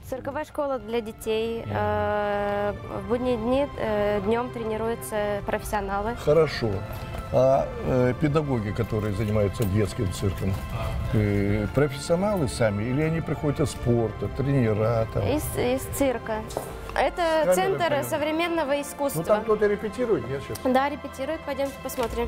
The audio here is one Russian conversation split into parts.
Цирковая школа для детей. В будние дни днем тренируются профессионалы. Хорошо. А педагоги, которые занимаются детским цирком, профессионалы сами или они приходят из спорта, тренера? Там? Из цирка. Это центр современного искусства. Ну там кто-то репетирует, нет, сейчас? Да, репетирует. Пойдемте посмотрим.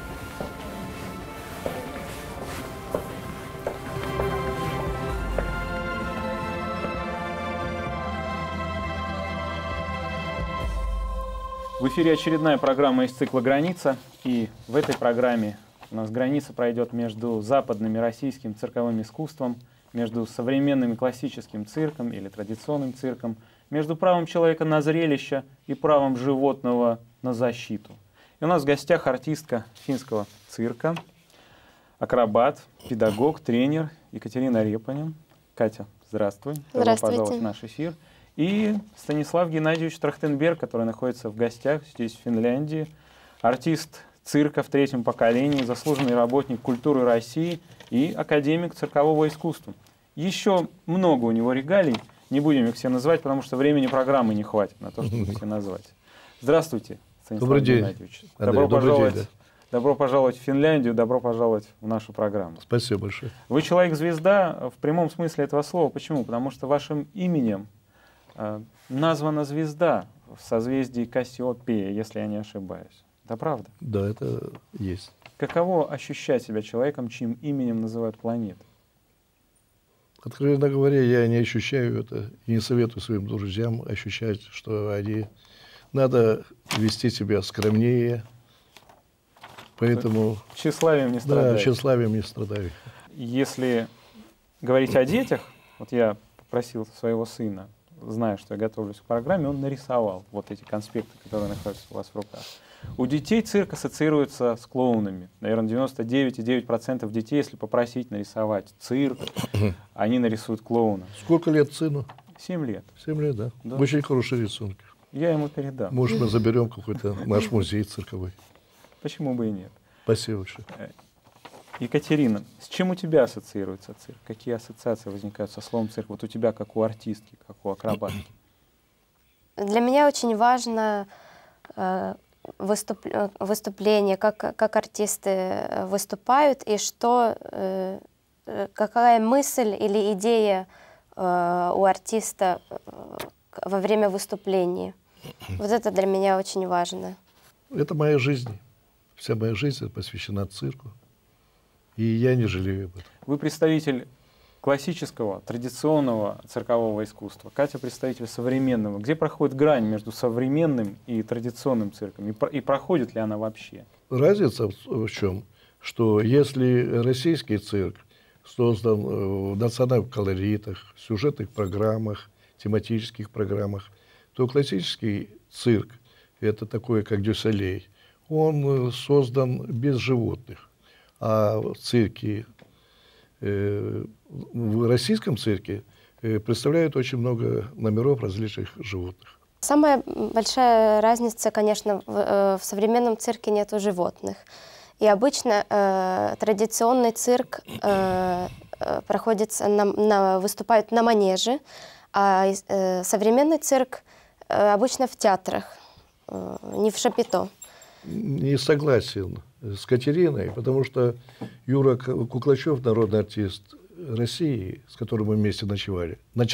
В эфире очередная программа из цикла «Граница». И в этой программе у нас граница пройдет между западным и российским цирковым искусством, между современным и классическим цирком или традиционным цирком, между правом человека на зрелище и правом животного на защиту. И у нас в гостях артистка финского цирка, акробат, педагог, тренер Екатерина Репаня. Катя, здравствуй. Добро пожаловать в наш эфир. И Станислав Геннадьевич Трахтенберг, который находится в гостях здесь, в Финляндии, артист цирка в третьем поколении, заслуженный работник культуры России и академик циркового искусства. Еще много у него регалий, не будем их все называть, потому что времени программы не хватит на то, чтобы их все назвать. Здравствуйте, Станислав Геннадьевич. Добро пожаловать в Финляндию, добро пожаловать в нашу программу. Спасибо большое. Вы человек-звезда в прямом смысле этого слова. Почему? Потому что вашим именем названа звезда в созвездии Кассиопея, если я не ошибаюсь. Это правда? Да, это есть. Каково ощущать себя человеком, чьим именем называют планеты? Откровенно говоря, я не ощущаю это и не советую своим друзьям ощущать, что надо вести себя скромнее, поэтому... Тщеславием не страдаю. Да, тщеславием не страдаю. Если говорить о детях, вот я попросил своего сына, зная, что я готовлюсь к программе, он нарисовал вот эти конспекты, которые находятся у вас в руках. У детей цирк ассоциируется с клоунами. Наверное, 99,9% детей, если попросить нарисовать цирк, они нарисуют клоуна. Сколько лет сыну? 7 лет. 7 лет, да. Очень хороший рисунок. Я ему передам. Может, мы заберем какой-то наш музей цирковой. Почему бы и нет? Спасибо большое. Екатерина, с чем у тебя ассоциируется цирк? Какие ассоциации возникают со словом цирк? Вот у тебя, как у артистки, как у акробатки. Для меня очень важно выступление, как артисты выступают, и какая мысль или идея у артиста во время выступления. Вот это для меня очень важно. Это моя жизнь. Вся моя жизнь посвящена цирку. И я не жалею об этом. Вы представитель классического, традиционного циркового искусства. Катя представитель современного. Где проходит грань между современным и традиционным цирком? И проходит ли она вообще? Разница в чем? Что если российский цирк создан в национальных колоритах, сюжетных программах, тематических программах, то классический цирк, это такое, как Дю Солей, он создан без животных. А в цирке, в российском цирке представляют очень много номеров различных животных. Самая большая разница, конечно, в современном цирке нету животных. И обычно традиционный цирк выступает на манеже, а современный цирк обычно в театрах, не в шапито. Не согласен с Катериной, потому что Юра Куклачев, народный артист России, с которым мы вместе начинали,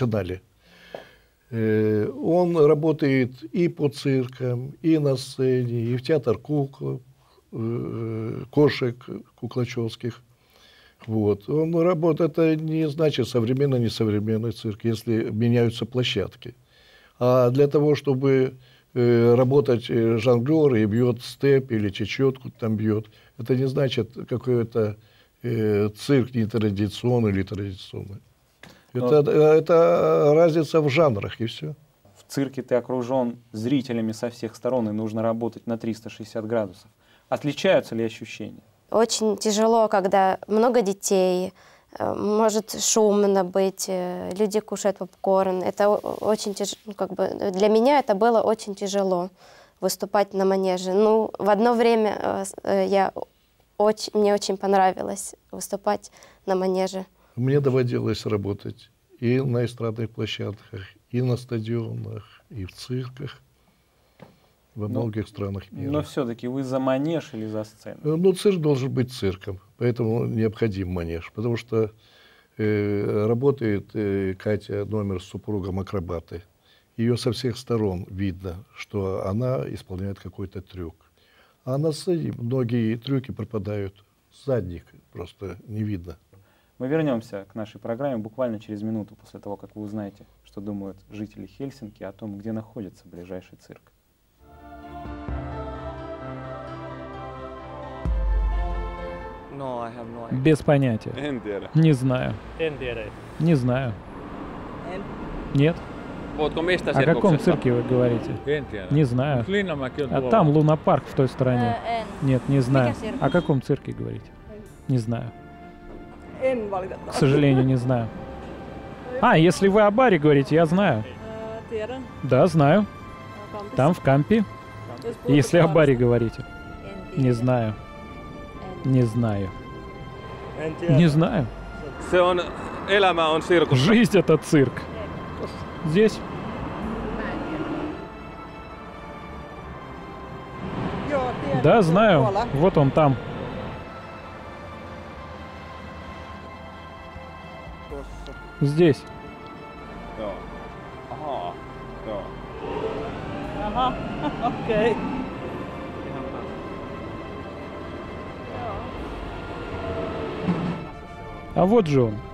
он работает и по циркам, и на сцене, и в театр кукол, кошек куклачевских. Вот. Он работает, это не значит современный, несовременный цирк, если меняются площадки. А для того, чтобы работать жонглер и бьет степ или чечетку там бьет, это не значит какой-то цирк нетрадиционный или традиционный. Это разница в жанрах, и все. В цирке ты окружен зрителями со всех сторон, и нужно работать на 360 градусов. Отличаются ли ощущения? Очень тяжело, когда много детей, может шумно быть, люди кушают попкорн. Это очень тяжело, для меня это было очень тяжело выступать на манеже. Ну, в одно время мне очень понравилось выступать на манеже. Мне доводилось работать и на эстрадных площадках, и на стадионах, и в цирках во многих странах мира. Но все-таки вы за манеж или за сцену? Ну, цирк должен быть цирком, поэтому необходим манеж, потому что работает Катя номер с супругом акробаты. Ее со всех сторон видно, что она исполняет какой-то трюк. А на сцене многие трюки пропадают. Задник просто не видно. Мы вернемся к нашей программе буквально через минуту после того, как вы узнаете, что думают жители Хельсинки о том, где находится ближайший цирк. Без понятия. Не знаю. Не знаю. Нет. О каком цирке вы говорите? Не знаю. А там лунопарк в той стороне. Нет, не знаю. О каком цирке говорите? Не знаю. К сожалению, не знаю. А, если вы о баре говорите, я знаю. Да, знаю. Там, в Кампе. Если о баре говорите. Не знаю. Не знаю. Не знаю. Жизнь — это цирк. Здесь. Да, знаю. Вот он там. Здесь. Okej. А вот же он.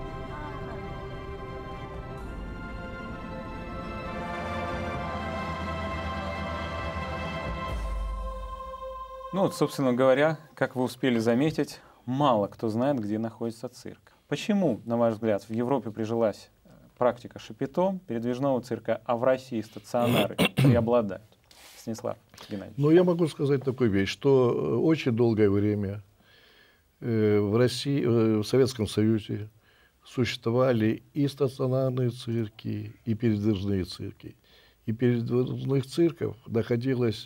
Ну вот, собственно говоря, как вы успели заметить, мало кто знает, где находится цирк. Почему, на ваш взгляд, в Европе прижилась практика шапито, передвижного цирка, а в России стационары преобладают? Станислав Геннадьевич. Ну, я могу сказать такую вещь, что очень долгое время в России, в Советском Союзе существовали и стационарные цирки, и передвижные цирки. И передвижных цирков находилось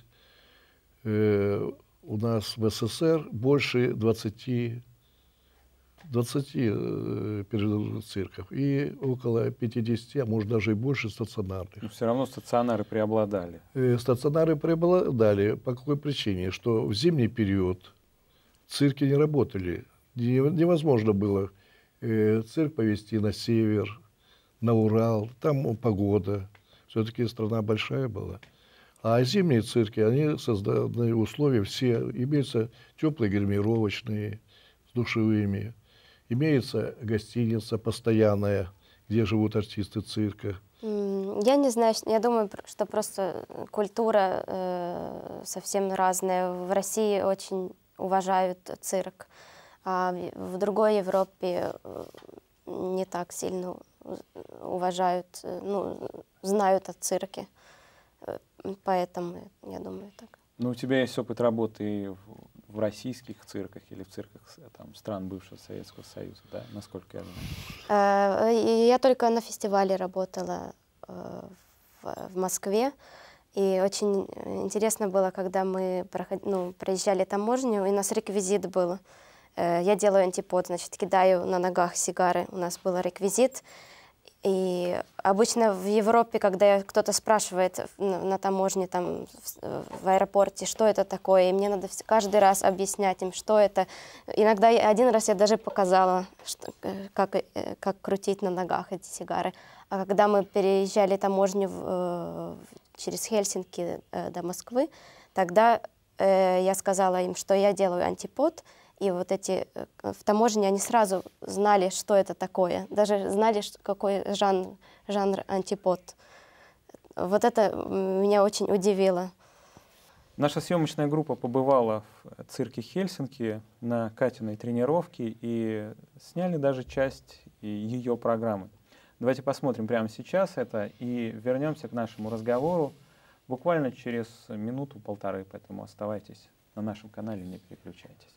у нас в СССР больше 20 передвижных цирков и около 50, а может даже и больше стационарных. Но все равно стационары преобладали. Стационары преобладали по какой причине? Что в зимний период цирки не работали. Невозможно было цирк повезти на север, на Урал, там погода. Все-таки страна большая была. А зимние цирки, они созданы условия все. Имеются теплые гримировочные с душевыми. Имеется гостиница постоянная, где живут артисты цирка. Я не знаю, я думаю, что просто культура совсем разная. В России очень уважают цирк, а в другой Европе не так сильно уважают, ну, знают о цирке. Поэтому я думаю так. Ну, у тебя есть опыт работы и в российских цирках или в цирках там, стран бывшего Советского Союза, да, насколько я знаю? Я только на фестивале работала в Москве. И очень интересно было, когда мы проезжали таможню, и у нас реквизит был. Я делаю антипод, значит, кидаю на ногах сигары. У нас был реквизит. И обычно в Европе, когда кто-то спрашивает на таможне, там, в аэропорте, что это такое, и мне надо каждый раз объяснять им, что это. Иногда один раз я даже показала, как крутить на ногах эти сигары. А когда мы переезжали таможню через Хельсинки до Москвы, тогда я сказала им, что я делаю антипод. И вот эти в таможне, они сразу знали, что это такое. Даже знали, какой жанр антипод. Вот это меня очень удивило. Наша съемочная группа побывала в цирке Хельсинки на Катиной тренировке и сняли даже часть ее программы. Давайте посмотрим прямо сейчас это и вернемся к нашему разговору буквально через минуту-полторы. Поэтому оставайтесь на нашем канале, не переключайтесь.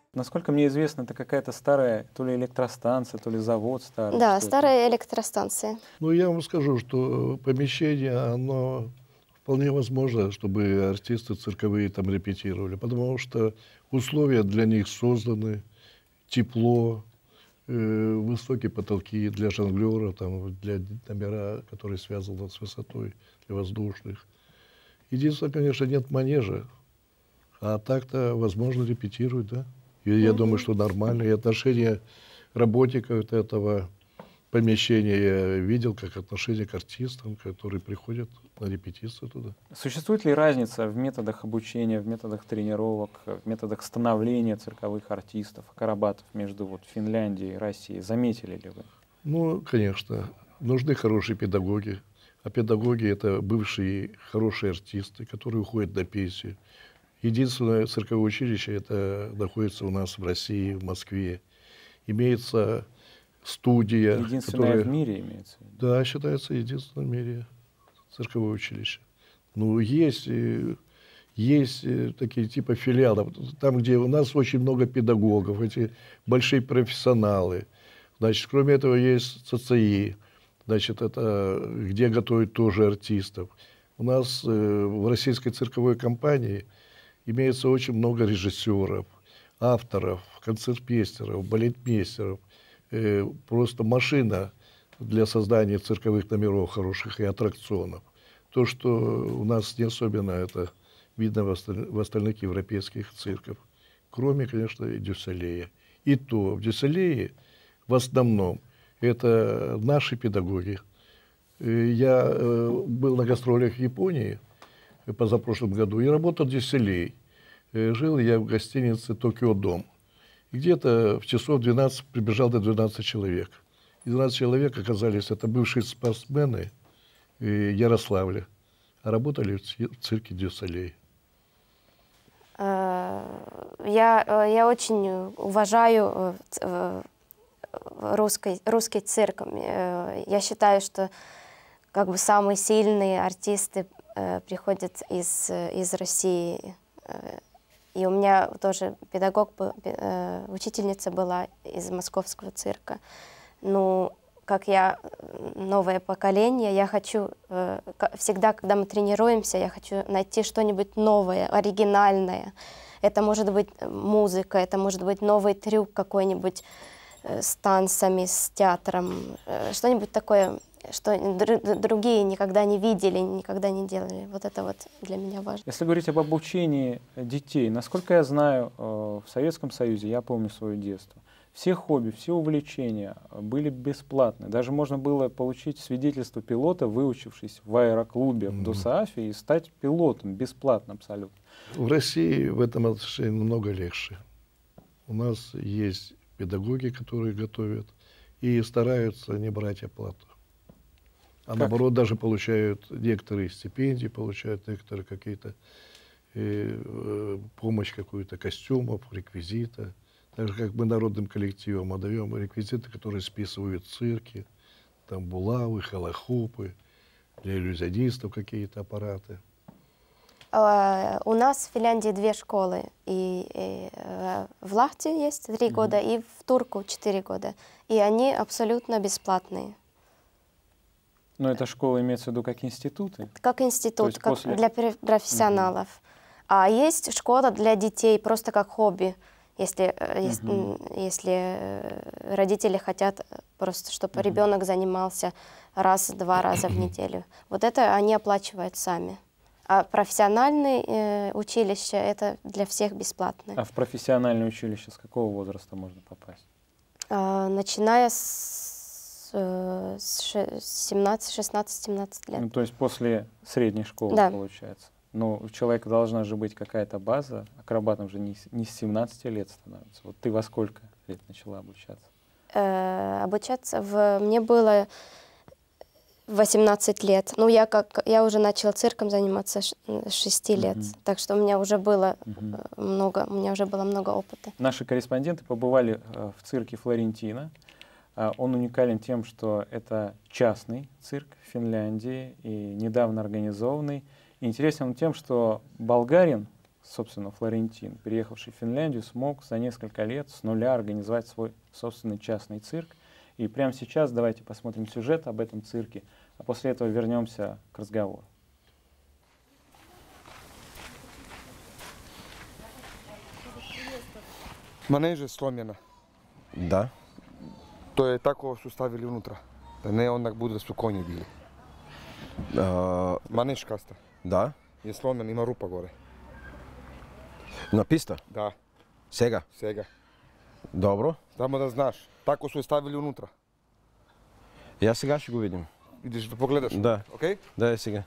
Насколько мне известно, это какая-то старая то ли электростанция, то ли завод старый. Да, старая электростанция. Ну, я вам скажу, что помещение, оно вполне возможно, чтобы артисты цирковые там репетировали, потому что условия для них созданы, тепло, высокие потолки для жонглеров, там, для номера, которые связаны с высотой, для воздушных. Единственное, конечно, нет манежа, а так-то возможно репетировать, да. И я думаю, что нормально. И отношение работников этого помещения я видел, как отношение к артистам, которые приходят на репетицию туда. Существует ли разница в методах обучения, в методах тренировок, в методах становления цирковых артистов, акробатов между вот Финляндией и Россией? Заметили ли вы? Ну, конечно, нужны хорошие педагоги. А педагоги — это бывшие хорошие артисты, которые уходят на пенсию. Единственное цирковое училище это находится у нас в России, в Москве. Имеется студия. Единственное которая, в мире имеется? Да, считается единственным в мире цирковое училище. Ну, есть такие типа филиалов, там, где у нас очень много педагогов, эти большие профессионалы. Значит, кроме этого есть ЦЦИ, значит, это где готовят тоже артистов. У нас в российской цирковой компании имеется очень много режиссеров, авторов, концертмейстеров, балетмейстеров. Просто машина для создания цирковых номеров хороших и аттракционов. То, что у нас не особенно это видно в остальных европейских цирках. Кроме, конечно, и Дюссалея. И то в Дюссалее в основном это наши педагоги. Я был на гастролях в Японии позапрошлом году и работал в Дюссалее. Жил я в гостинице «Токио Дом». И где-то в часов 12 прибежал до 12 человек. И 12 человек оказались, это бывшие спортсмены Ярославля, а работали в цирке Дюссалей. Я очень уважаю русский цирк. Я считаю, что как бы самые сильные артисты приходят из России. И у меня тоже педагог, учительница была из московского цирка. Ну, как я новое поколение, я хочу всегда, когда мы тренируемся, я хочу найти что-нибудь новое, оригинальное. Это может быть музыка, это может быть новый трюк какой-нибудь с танцами, с театром, что-нибудь такое, что другие никогда не видели, никогда не делали. Вот это вот для меня важно. Если говорить об обучении детей, насколько я знаю, в Советском Союзе, я помню свое детство, все хобби, все увлечения были бесплатны. Даже можно было получить свидетельство пилота, выучившись в аэроклубе в Досаафе, и стать пилотом бесплатно абсолютно. В России в этом отношении намного легче. У нас есть педагоги, которые готовят и стараются не брать оплату. А наоборот, даже получают некоторые стипендии, получают некоторые какие-то помощь какую-то костюмов, реквизита. Так же, как мы народным коллективам отдаем реквизиты, которые списывают цирки, там булавы, холохопы, для иллюзионистов какие-то аппараты. У нас в Финляндии 2 школы. И в Лахте есть 3 года, и в Турку 4 года. И они абсолютно бесплатные. Но эта школа имеется в виду как институты? Как институт, как для профессионалов. А есть школа для детей, просто как хобби. Если родители хотят просто, чтобы ребенок занимался 1-2 раза в неделю. Вот это они оплачивают сами. А профессиональные училища это для всех бесплатно. А в профессиональное училище с какого возраста можно попасть? Начиная с 16-17 лет. Ну, то есть после средней школы, да, получается. Но у человека должна же быть какая-то база. Акробатом же не с 17 лет становится. Вот ты во сколько лет начала обучаться? Мне было 18 лет. Ну, я уже начала цирком заниматься с 6 лет. Так что у меня уже было много опыта. Наши корреспонденты побывали в цирке Флорентина. Он уникален тем, что это частный цирк в Финляндии и недавно организованный. И интересен он тем, что болгарин собственно, Флорентин, переехавший в Финляндию, смог за несколько лет с нуля организовать свой собственный частный цирк. И прямо сейчас давайте посмотрим сюжет об этом цирке, а после этого вернемся к разговору. Манежа сломена. Да. То е тако су ставили унутра. Да не онак буду да су коњи били. Манеж каста. Да. Е сломен, има рупа горе. На писта? Да. Сега? Сега. Добро. Само да знаш. Тако су е ставили унутра. Я сега ще го видим. Идеш да погледаш? Да. Окей? Да, сега.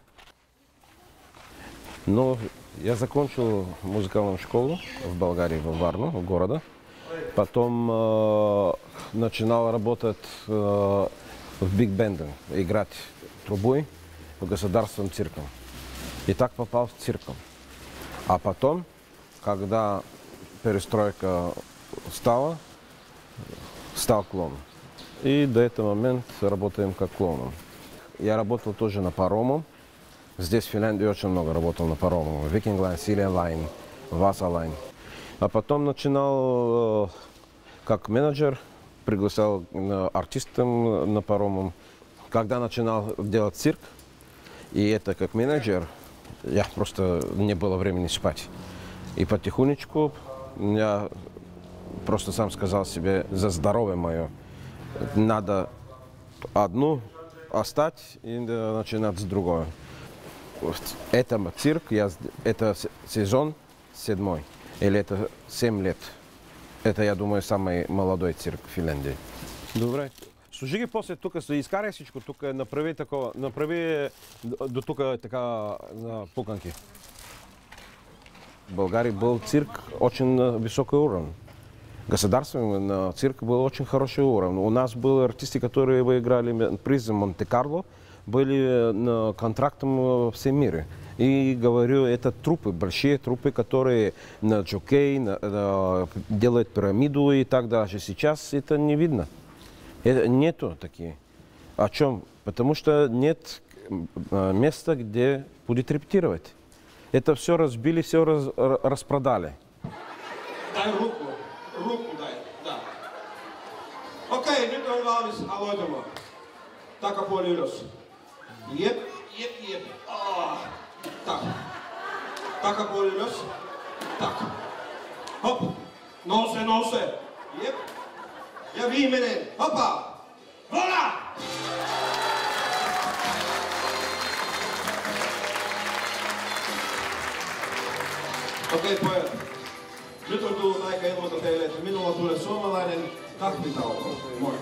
Но я закончил музыкальную школу в Болгарии, в Варну, в города. Потом начинал работать в биг-бенде, играть трубой в государственном цирке. И так попал в цирк. А потом, когда перестройка стала, стал клоуном. И до этого момента работаем как клоуном. Я работал тоже на парому. Здесь в Финляндии очень много работал на парому. Viking Line, Silja Line, Vasa Line. А потом начинал как менеджер, приглашал артистов на парому. Когда начинал делать цирк, и это как менеджер, я просто не было времени спать. И потихонечку я просто сам сказал себе, за здоровье мое, надо одну оставить и начинать с другой. Это цирк, это сезон 7, или это 7 лет. Это, я думаю, самый молодой цирк в Финляндии. Добре. Служи ги после тук, се изкарай всичко тук, направи такова, направи до тук така пуканки. В България был цирк очень высокий уровень. Государственный цирк был очень хороший уровень. У нас были артисты, которые выиграли приз в Монте-Карло, были на контрактом во всем мире. И говорю, это труппы, большие труппы, которые на джокей, делают пирамиду и так далее. Сейчас это не видно. Нету такие. О чем? Потому что нет места, где будет репетировать. Это все разбили, все распродали. Дай руку. Руку дай. Да. Okei, nyt on valmis aloitamaan. Takapuoli ylös. Jep. Tak. Takapuoli ylös. Tak. Hop. Nouse. Jep. Ja viimeinen. Hopa. Vola! Okei, pojat. Nyt on tullut aika ilmoita teille, että minulla tulee suomalainen kahvitauko. Moi.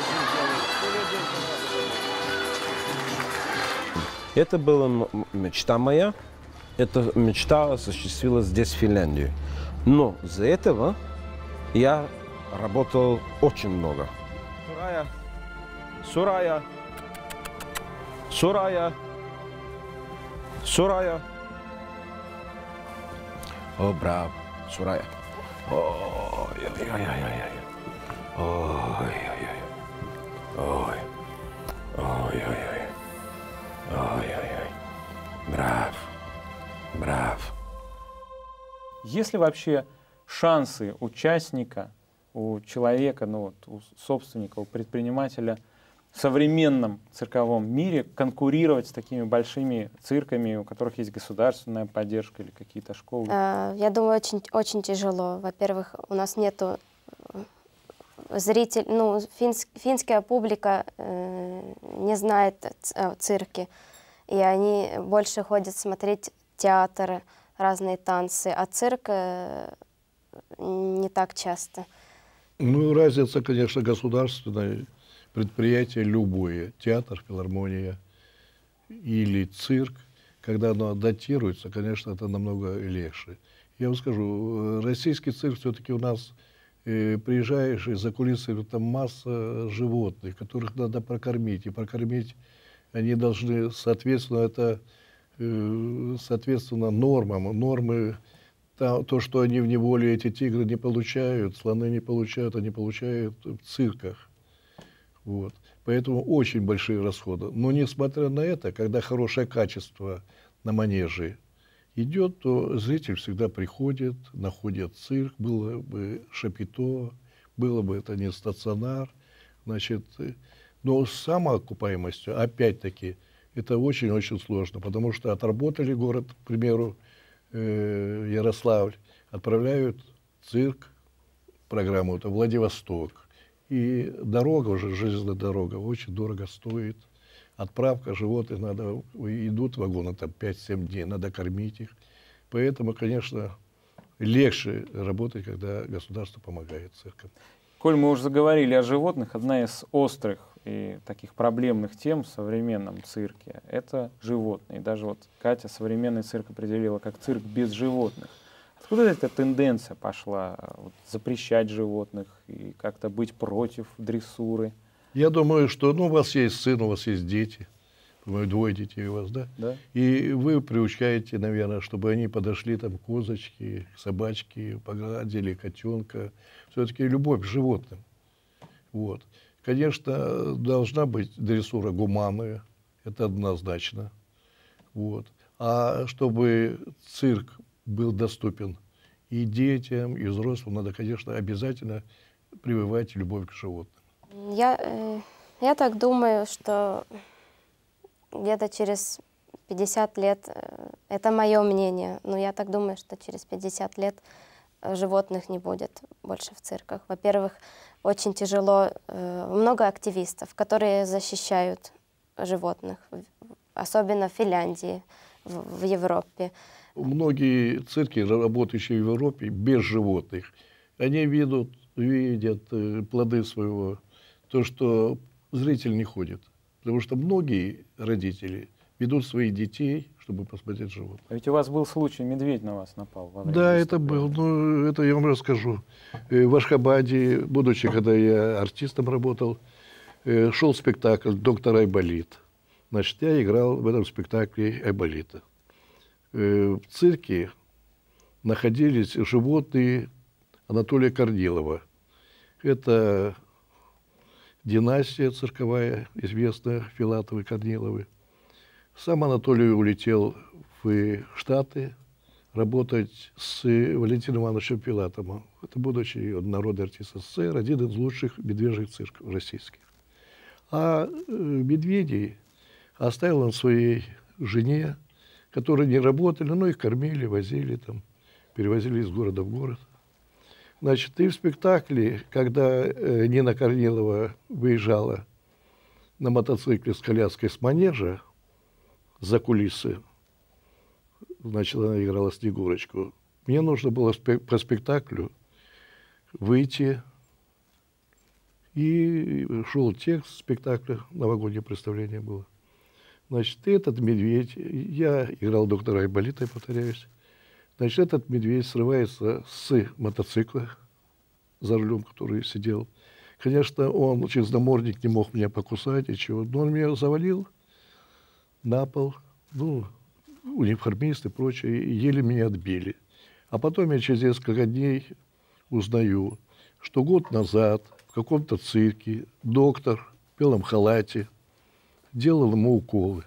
Это была мечта моя. Эта мечта осуществилась здесь, в Финляндии. Но из-за этого я работал очень много. Сурая. О, браво. Сурая. Браво. Есть ли вообще шансы участника, у человека, ну вот, у собственника, у предпринимателя в современном цирковом мире конкурировать с такими большими цирками, у которых есть государственная поддержка или какие-то школы? Я думаю, очень тяжело. Во-первых, у нас нету зрителей, ну, финская публика не знает цирки, и они больше ходят смотреть театры, разные танцы, а цирк не так часто. Ну, разница, конечно, государственная. Предприятие любое, театр, филармония или цирк, когда оно датируется, конечно, это намного легче. Я вам скажу, российский цирк все-таки у нас, приезжаешь, и за кулисами там масса животных, которых надо прокормить. И прокормить они должны, соответственно, соответственно нормам. Нормы, то, что они в неволе, эти тигры не получают, слоны не получают, они получают в цирках. Вот. Поэтому очень большие расходы. Но несмотря на это, когда хорошее качество на манеже идет, то зритель всегда приходит, находит цирк, было бы шапито, было бы это не стационар, значит, но с самоокупаемостью, опять-таки, это очень-очень сложно, потому что отработали город, к примеру, Ярославль, отправляют цирк, программу, это Владивосток, и дорога уже, железная дорога, очень дорого стоит. Отправка животных, надо, идут вагоны там 5-7 дней, надо кормить их. Поэтому, конечно, легче работать, когда государство помогает циркам. Коль мы уже заговорили о животных, одна из острых и таких проблемных тем в современном цирке – это животные. Даже вот Катя современный цирк определила как цирк без животных. Откуда эта тенденция пошла вот, запрещать животных и как-то быть против дрессуры? Я думаю, что у вас есть сын, у вас есть дети. Думаю, 2 детей у вас, да? Да. И вы приучаете, наверное, чтобы они подошли там к козочке, к собачке, погладили котенка. Все-таки любовь к животным. Вот. Конечно, должна быть дрессура гуманная, это однозначно. Вот. А чтобы цирк был доступен и детям, и взрослым, надо, конечно, обязательно прививать любовь к животным. Я так думаю, что где-то через 50 лет, это мое мнение, но я так думаю, что через 50 лет животных не будет больше в цирках. Во-первых, очень тяжело, много активистов, которые защищают животных, особенно в Финляндии, в Европе. Многие цирки, работающие в Европе, без животных, они видят плоды своего, то, что зритель не ходит. Потому что многие родители ведут своих детей, чтобы посмотреть животных. А ведь у вас был случай, медведь на вас напал во время Да, это был. Ну, это я вам расскажу. В Ашхабаде, будучи, когда я артистом работал, шел спектакль «Доктор Айболит». Значит, я играл в этом спектакле Айболита. В цирке находились животные Анатолия Корнилова. Это династия цирковая, известная, Филатовы, Корниловы. Сам Анатолий улетел в Штаты работать с Валентином Ивановичем Филатовым. Это, будучи народный артист СССР, один из лучших медвежьих цирков российских. А медведей оставил он своей жене, которые не работали, но их кормили, возили, там, перевозили из города в город. Значит, и в спектакле, когда Нина Корнилова выезжала на мотоцикле с коляской с манежа за кулисы, значит, она играла Снегурочку, мне нужно было по спектаклю выйти, и шел текст спектакля, новогоднее представление было. Значит, этот медведь, я играл доктора Айболита, повторяюсь, значит, этот медведь срывается с мотоцикла, за рулем, который сидел. Конечно, он через намордник не мог меня покусать, и чего, но он меня завалил на пол, ну, униформисты и прочее, и еле меня отбили. А потом я через несколько дней узнаю, что год назад в каком-то цирке доктор в белом халате делал ему уколы.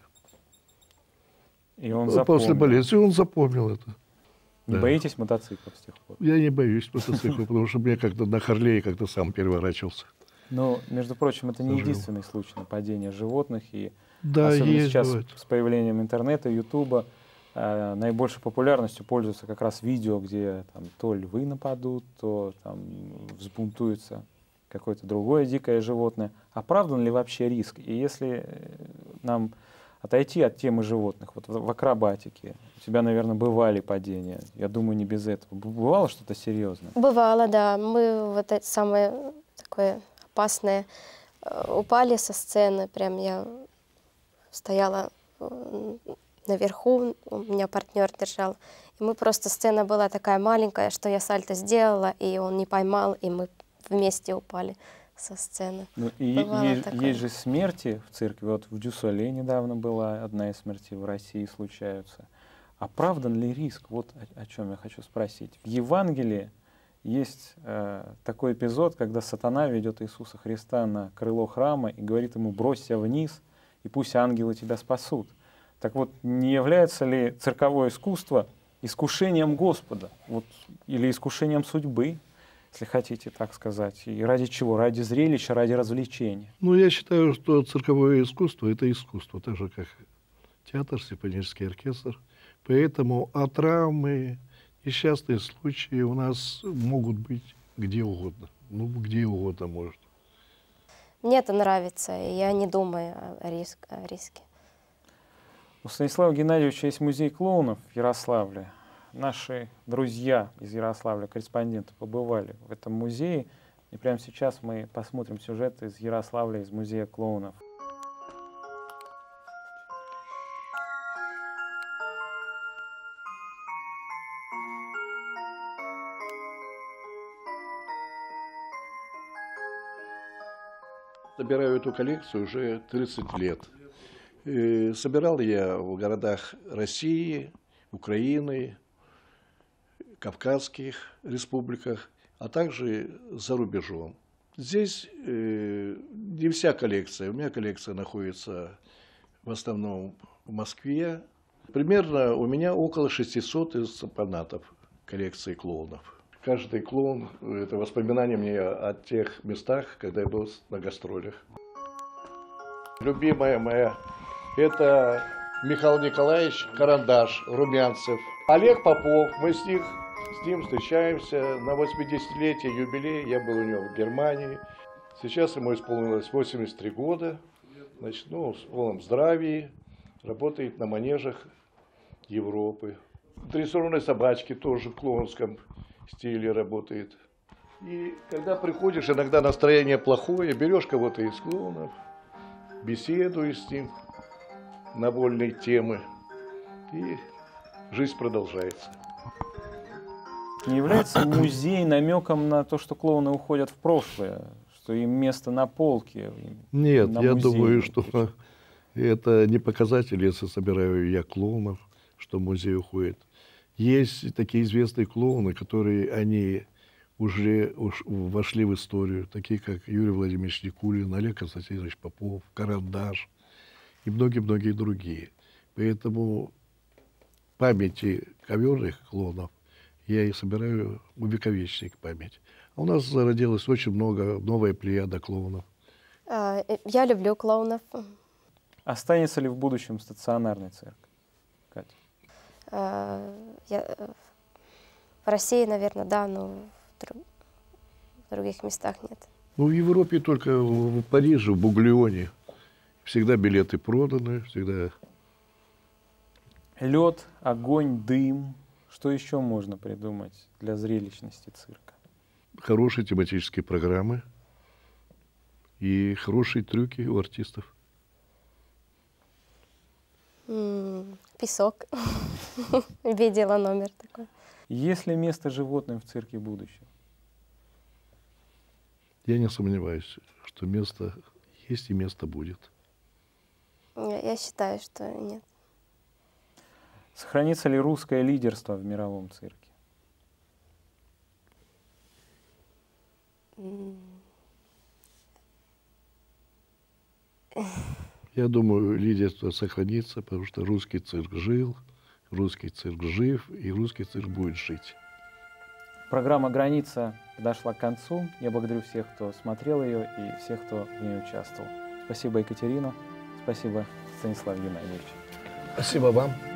И он запомнил. После болезни он запомнил это. Не боитесь мотоциклов с тех пор? Я не боюсь мотоциклов, потому что мне как-то на Харлее как-то сам переворачивался. Но, между прочим, это не единственный случай нападения животных. И да, особенно сейчас бывает. С появлением интернета, Ютуба, наибольшей популярностью пользуются как раз видео, где там, то львы нападут, то там, взбунтуется какое-то другое дикое животное. Оправдан ли вообще риск? И если нам отойти от темы животных, вот в акробатике, у тебя, наверное, бывали падения, я думаю, не без этого. Бывало что-то серьезное? Бывало, да. Мы вот это самое такое опасное упали со сцены, прям я стояла наверху, у меня партнер держал, и мы просто, сцена была такая маленькая, что я сальто сделала, и он не поймал, и мы вместе упали со сцены. Ну, и есть же смерти в цирке. Вот в Дюссоле недавно была одна из смертей, в России случаются. Оправдан ли риск? Вот о чем я хочу спросить. В Евангелии есть такой эпизод, когда сатана ведет Иисуса Христа на крыло храма и говорит ему: бросься вниз, и пусть ангелы тебя спасут. Так вот, не является ли цирковое искусство искушением Господа, вот, или искушением судьбы, если хотите так сказать. И ради чего? Ради зрелища, ради развлечения. Ну, я считаю, что цирковое искусство – это искусство, так же, как театр, симфонический оркестр. Поэтому травмы, несчастные случаи у нас могут быть где угодно. Ну, где угодно может. Мне это нравится, и я не думаю о риске. У Станислава Геннадьевича есть музей клоунов в Ярославле. Наши друзья из Ярославля, корреспонденты, побывали в этом музее. И прямо сейчас мы посмотрим сюжет из Ярославля, из музея клоунов. Собираю эту коллекцию уже 30 лет. Собирал я в городах России, Украины, Кавказских республиках, а также за рубежом. Здесь не вся коллекция. У меня коллекция находится в основном в Москве. Примерно у меня около 600 экспонатов коллекции клоунов. Каждый клоун – это воспоминание мне о тех местах, когда я был на гастролях. Любимая моя – это Михаил Николаевич Карандаш, Румянцев. Олег Попов, мы с ним встречаемся на 80-летие юбилей. Я был у него в Германии. Сейчас ему исполнилось 83 года. Значит, ну, в полном здравии, работает на манежах Европы. Дрессированные собачки тоже в клоунском стиле работает. И когда приходишь, иногда настроение плохое, берешь кого-то из клоунов, беседуешь с ним на вольные темы, и жизнь продолжается. Не является музей намеком на то, что клоуны уходят в прошлое, что им место на полке? Нет, я думаю, что это не показатель, если собираю я клоунов, что музей уходит. Есть такие известные клоуны, которые они уже вошли в историю, такие как Юрий Владимирович Никулин, Олег Константинович Попов, Карандаш и многие-многие другие. Поэтому памяти коверных клоунов я и собираю увековечить память. А у нас зародилось очень много, новая плеяда клоунов. Я люблю клоунов. Останется ли в будущем стационарный цирк, Катя? В России, наверное, да, но в других местах нет. Ну, в Европе только в Париже, в Буглеоне. Всегда билеты проданы, всегда. Лед, огонь, дым. Что еще можно придумать для зрелищности цирка? Хорошие тематические программы и хорошие трюки у артистов. Песок. Видела номер такой. Есть ли место животным в цирке будущего? Я не сомневаюсь, что место есть и место будет. Я считаю, что нет. Сохранится ли русское лидерство в мировом цирке? Я думаю, лидерство сохранится, потому что русский цирк жил, русский цирк жив, и русский цирк будет жить. Программа «Граница» подошла к концу. Я благодарю всех, кто смотрел ее, и всех, кто в ней участвовал. Спасибо, Екатерина. Спасибо, Станислав Геннадьевич. Спасибо вам.